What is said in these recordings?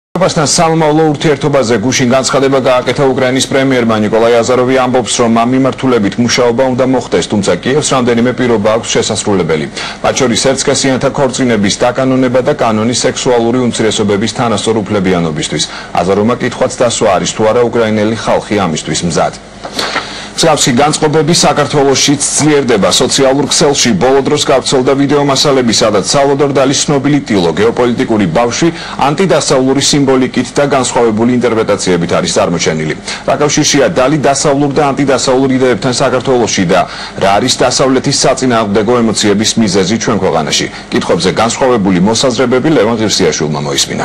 Pastan სამომავლო ურთიერთობაზე გუშინ განცხადება გააკეთა უკრაინის პრემიერმა ნიკოლაი აზაროვი ამბობს, რომ ამ მიმართულებით მუშაობა უნდა მოხდეს, თუმცა კიევს რამდენიმე პირობა აქვს შესასრულებელი. მათ შორის ერთსქესიანთა ქორწინების დაკანონება და კანონი სექსუალური უმცირესობების თანასწორ უფლებიანობისთვის. აზაროვმა კითხვაც დასვა, არის თუ არა უკრაინელი ხალხი ამისთვის მზად. მსგავსი განწყობები საქართველოშიც ძლიერდება. სოციალურ ქსელში ბოლო დროს გავრცელდა ვიდეო მასალები, სადაც სალვადორ დალის ცნობილი ტილო, გეოპოლიტიკური ბავშვი ანტიდასავლური სიმბოლიკით და განსხვავებული ინტერპრეტაციებით არის წარმოჩენილი. რა კავშირშია დალი დასავლურ და ანტიდასავლურ იდეებთან საქართველოში და რა არის დასავლეთის საწინააღმდეგო ემოციების მიზეზი ჩვენ ქვეყანაში? კითხვებზე განსხვავებული მოსაზრებები ლევან ღირსიაშვილმა მოისმინა.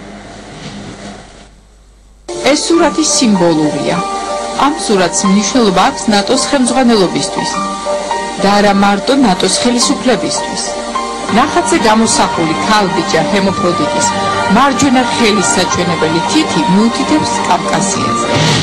ეს სურათი სიმბოლურია. ამ სურათს მნიშვნელობა აქვს ნატოს ხელმძღვანელობისთვის და არა მარტო ნატოს ხელისუფლებისთვის. ნახატზე გამოსახული ქალბიჭა ჰემოფროდიტის მარჯვენა ხელის საჩვენებელი თითი მიუთითებს კავკასიაზე.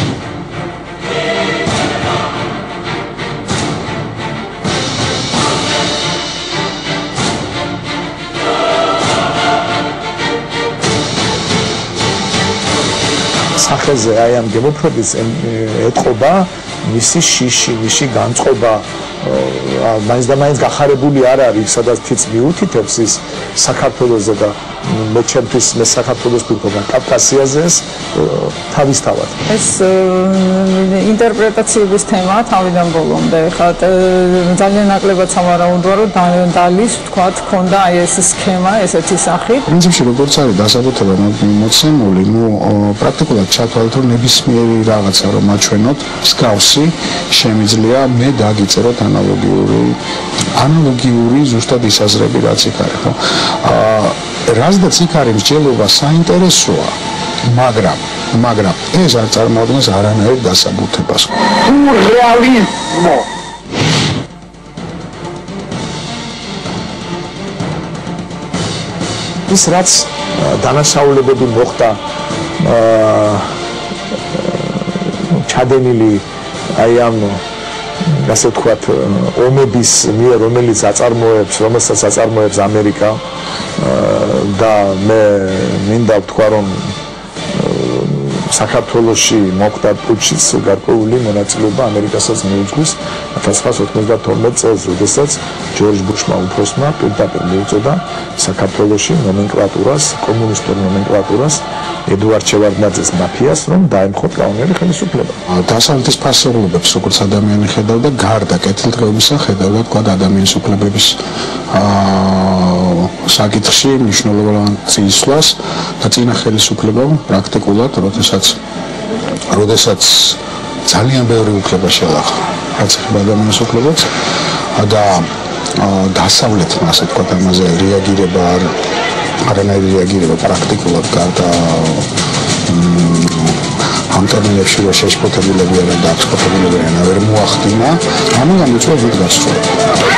სახეზე აი ამ გემოფროდიტს ეთყობა მისი შიში, მისი განწყობა მაინც და მაინც გახარებული არ არის, სადაც თიც მიუთითებს ის საქართველოზე და მე ჩემთვის მე საქართველოს ვფიქრობ კავკასიაზე თავისთავად. ეს ინტერპრეტაციების თემაა თავიდან ბოლომდე. ხა ძალიან ნაკლებად სამარაუდოა, რომ დალის თქვა ქონდა აი ეს სქემა, ესეთი სახით. პრინციპში როგორც არის დასაბუთება მოცემული, პრაქტიკულად ჩათვალეთ, რომ ნებისმიერი რაღაცა რომ აჩვენოთ, მსგავსი შემიძლია მე დაგიწეროთ ანალოგიური ზუსტად ის აზრები რაც იქ არის, ხო? რაზეც იქ არის მსჯელობა საინტერესოა, მაგრამ ეს არ წარმოადგენს არანაირ დასაბუთებას. სურრეალიზმო. ის რაც დანაშაულებები მოხდა ჩადენილი აი ამ ასე ვთქვათ ომების მიერ, რომელსაც აწარმოებს ამერიკა და მე მინდა ვთქვა, რომ საქართველოში მოხდა პუტჩის გარკვეული მონაწილეობა ამერიკასაც მიუძღვის 1992 წელს, როდესაც ჯორჯ ბუშმა უფროსმა პირდაპირ მიუწოდა საქართველოში ნომენკლატურას, კომუნისტურ ნომენკლატურას, ედუარდ შევარდნაძის მაფიას, რომ დაემხოთ კანონიერი ხელისუფლება. დასავლეთის ფასეულობებს როგორც ადამიანი ხედავდა, გარდა კეთილდღეობისა ხედავდა თქვა ადამიანის უფლებების საკითხში მნიშვნელოვან წინსვლას და წინა ხელისუფლებამ პრაქტიკულად, როდესაც ძალიან ბევრი უფლება შეალახა, რაც ეხება ადამიანის უფლებებს და დასავლეთმა ასე თქვა ამაზე რეაგირება არანაირი რეაგირება პრაქტიკულად გარდა ამ ტერმინებში რომ შეშფოთებულები არა და აღშფოთებულები არა ვერ მოახდინა, ამან გამოიწვია ზუსტ გასწორება.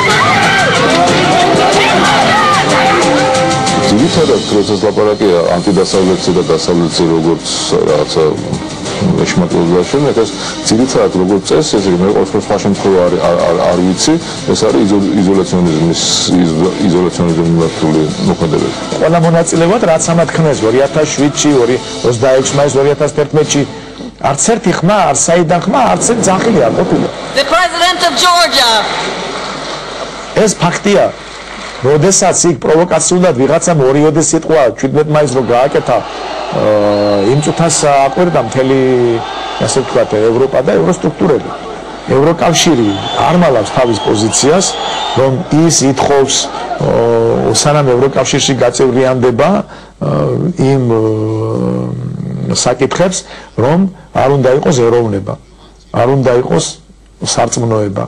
ძირითადად როდესაც ლაპარაკია ანტიდასავლეთზე და დასავლეთზე როგორც რაღაცა ეშმაკობაშენ, ეს ძირითადად როგორც წესი, ესე იგი მე ყოველთვის სხვა შემთხვევაში არ ვიცი, ეს არის იზოლაციონიზმის მიმართული მოქმედებები. ყველა მონაწილეობად რაც ამათ ხმეს 2007-ში, 26 მაისს 2011-ში არც ერთი ხმა, არც საიდან ხმა, არც ერთი ძახილი არ ყოფილა. The president of Georgia. ეს ფაქტია. როდესაც იქ პროვოკაციულად ვიღაცამ ორიოდე სიტყვა 17 მაისს რო გააკეთა, იმ წუთას აკვირდა მთელი, ასე ვთქვათ, ევროპა და ევროსტრუქტურები. ევროკავშირი არ მალავს თავის პოზიციას, რომ ის ითხოვს სანამ ევროკავშირში გაწევრიანდება იმ საკითხებს, რომ არ უნდა იყოს ეროვნება, არ უნდა იყოს სარწმუნოება.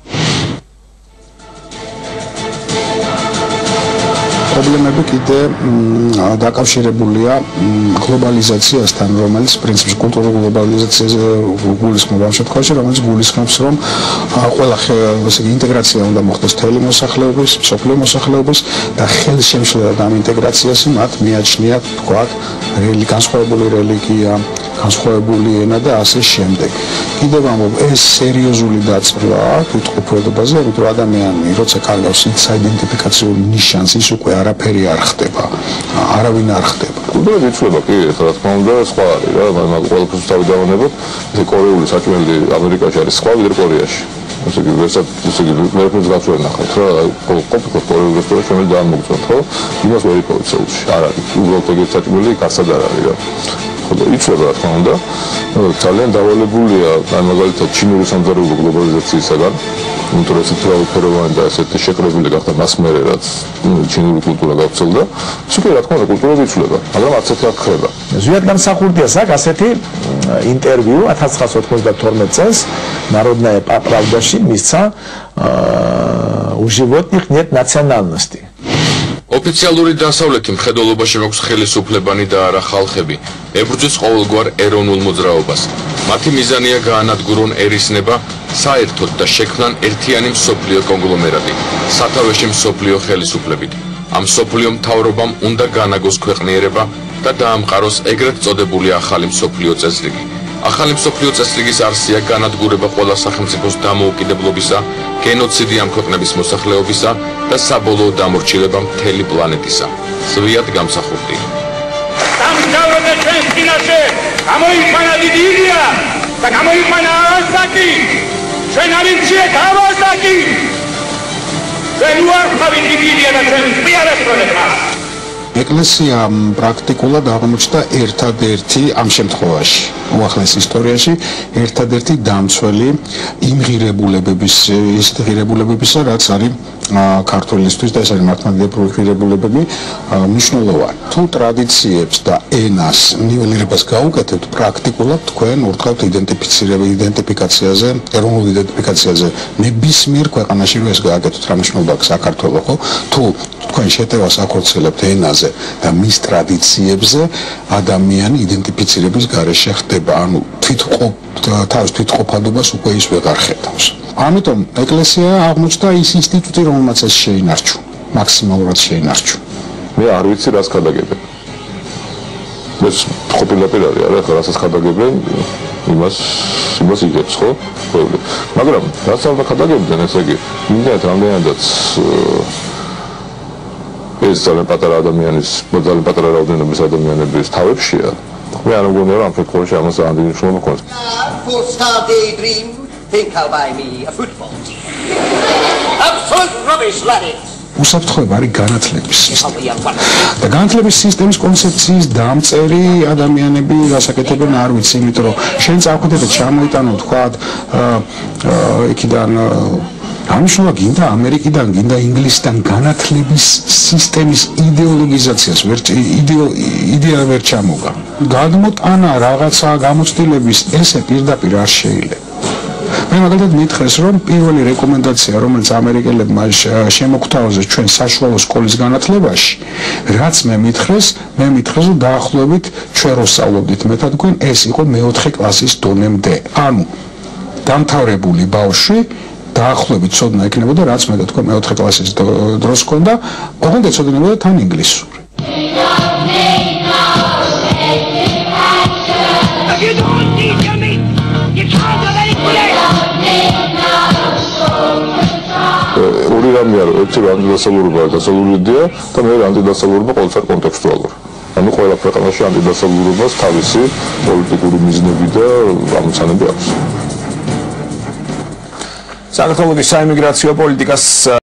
პრობლემები კიდე დაკავშირებულია გლობალიზაციასთან, რომელიც პრინციპში კულტურულ გლობალიზაციაზე გულისხმობს ამ შემთხვევაში, რომელიც გულისხმობს, რომ ყველა ინტეგრაცია უნდა მოხდეს მთელი მოსახლეობის, მსოფლიო მოსახლეობის და ხელშემშლელად ამ ინტეგრაციას მათ მიაჩნიათ, თქვათ, განსხვავებული რელიგია, განსხვავებული ენა და ასე შემდეგ. კიდევ ამბობ, ეს სერიოზული დაწვრა უთყოფელობაზე, იმიტომ რომ ადამიანი როცა კარგავს ის საიდენტიფიკაციურ ნიშანს, ის უკვე არ არაფერი არ ხდება, არავინ არ ხდება. კულტურა იცვლება კი, რა თქმა უნდა, სხვა არის რა, მაგრამ ყველაფერს თავი დავანებოთ, ეს კორეული საჭმელი ამერიკაში არის სხვა ვიდრე კორეაში. ესე იგი, ვერაფერს გაც ვერ ნახავთ რა, ყოფილი კორეული რესტორანი შემიძლია დაამოგწონთ, ხო? იმას ვერ იპოვეთ სეულში, არ არის. უბრალოდ ეგეთი საჭმელი კაცად არ არის რა. იცვლება რა თქმა უნდა, ძალიან დავალებულია, ან მაგალითად ჩინური სამზარეულო გლობალიზაციისაგან, იმიტომ რომ ესეთირავითეროვანი და ესეთი შეკრებილი გახდა მას მერე, რაც ჩინური კულტურა გავრცელდა, ისე რა თქმა უნდა კულტურა იცვლება, მაგრამ არც ერთი არ ხდება. ზვიად გამსახურდიას აქვს ასეთი ინტერვიუ 1992 წელს Народная правдаში მისცა у животных нет национальности. ოფიციალური დასავლეთი მხედველობაში მაქვს ხელისუფლებანი და არა ხალხები. ებრძვის ყოველგვარ ეროვნულ მოძრაობას. მათი მიზანია გაანადგურონ ერისნება საერთოდ და შექმნან ერთიანი მსოფლიო კონგლომერატი, სათავეში მსოფლიო ხელისუფლებით. ამ მსოფლიო მთავრობამ უნდა განაგოს ქვეყნიერება და დაამყაროს ეგრეთ წოდებული ახალი მსოფლიო წესრიგი. ახალი მსოფლიო წესრიგის არსია განადგურება ყველა სახელმწიფოს დამოუკიდებლობისა, გენოციდი ამ ქვეყნების მოსახლეობისა და საბოლოო დამორჩილება მთელი პლანეტისა. ზვიად გამსახურდი. სამთავრობო ჩვენს წინაშე გამოიყვანა დიდი იდეა და გამოიყვანა ავასაკი. ჩვენ არ იცით ავასაკი. ჩვენ უარყავით დიდი იდეა და ჩვენ მიარასწორებთ. ეკლესია პრაქტიკულად აღმოჩნდა ერთადერთი ამ შემთხვევაში უახლეს ისტორიაში ერთადერთი დამცველი იმ ღირებულებებისა, რაც არის ქართველისთვის და ეს არის მართლმადიდებლური ღირებულებები მნიშვნელოვანი. თუ ტრადიციებს და ენას ნიველირებას გაუკეთებთ, პრაქტიკულად თქვენ ურტყავთ იდენტიფიკაციაზე, ეროვნულ იდენტიფიკაციაზე ნებისმიერ ქვეყანაში რომ ეს გააკეთოთ, რა მნიშვნელობა აქვს საქართველოს, ხო? თუ თქვენ შეტევას ახორციელებთ ენაზე და მის ტრადიციებზე, ადამიანი იდენტიფიცირების გარეშე ხდება, ანუ თავის თვითყოფადობას უკვე ის ვეღარ ხედავს. ამიტომ ეკლესია აღმოჩნდა ის ინსტიტუტი, რომელმაც ეს შეინარჩუნა, მაქსიმალურად შეინარჩუნა. მე არ ვიცი რას ხადაგებენ. ეს ყოფილაპირ არის, არა, რასაც ხადაგებენ, იმას იგებს, ხო? მაგრამ რაც არ ხადაგებდნენ, ესე იგი, იმდენად რამდენადაც ეს ძალიან პატარა ადამიანის, ძალიან პატარა რაოდენობის ადამიანების თავებშია. მე არ მგონია რომ ამ შემთხვევაში ამას ამდენი მნიშვნელობა ქონდეს. For star daydream, think I'll buy me a football team. Absolute rubbish, laddie. უსაფრთხოება არის განათლების სისტემა. და განათლების სისტემის კონცეფციის დამწერი ადამიანები რასაკეთებენ არ ვიცი, იმიტომ რომ შენ წავხვიდეთ ჩამოიტანო თქვათ იქიდან ამიშოვა გინდა ამერიკიდან, გინდა ინგლისიდან განათლების სისტემის იდეოლოგიზაციას იდეა ვერ ჩამოგა. გადმოტანა რაღაცა გამოცდილების ესე პირდაპირ არ შეიძლება. მე მაგალითად მითხრეს, რომ პირველი რეკომენდაცია, რომელიც ამერიკელებმა შემოგთავაზეს ჩვენ საშუალო სკოლის განათლებაში, რაც მე მითხრეს, რომ დაახლოებით ჩვენ რო სწავლობდით მეთად თქვენ, ეს იყო მეოთხე კლასის დონემდე. ანუ დამთავრებული ბავშვი დაახლოებით ცოდნა ექნებოდა, რაც მე და თქვენ მეოთხე კლასის დროს ჰქონდა, ოღონდ ეცოდინებოდა თან ინგლისური. ორი რამე არის, ერთი ანტიდასავლურობა დასავლურიდია და მეორე ანტიდასავლურობა ყოველთვის კონტექსტუალური. ანუ ყველა ქვეყანაში ანტიდასავლურობას თავისი პოლიტიკური მიზნები და ამოცანები აქვს. საქართველოს საიმიგრაციო პოლიტიკას